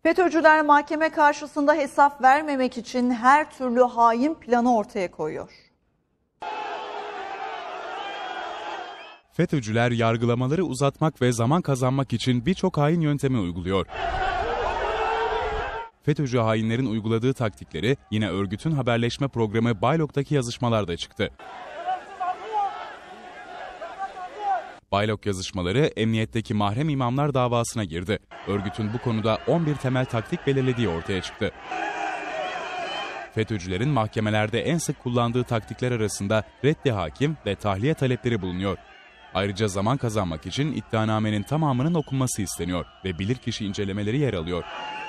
FETÖ'cüler mahkeme karşısında hesap vermemek için her türlü hain planı ortaya koyuyor. FETÖ'cüler yargılamaları uzatmak ve zaman kazanmak için birçok hain yöntemi uyguluyor. FETÖ'cü hainlerin uyguladığı taktikleri yine örgütün haberleşme programı Baylok'taki yazışmalarda çıktı. Baylok yazışmaları emniyetteki mahrem imamlar davasına girdi. Örgütün bu konuda 11 temel taktik belirlediği ortaya çıktı. FETÖ'cülerin mahkemelerde en sık kullandığı taktikler arasında reddi hakim ve tahliye talepleri bulunuyor. Ayrıca zaman kazanmak için iddianamenin tamamının okunması isteniyor ve bilirkişi incelemeleri yer alıyor.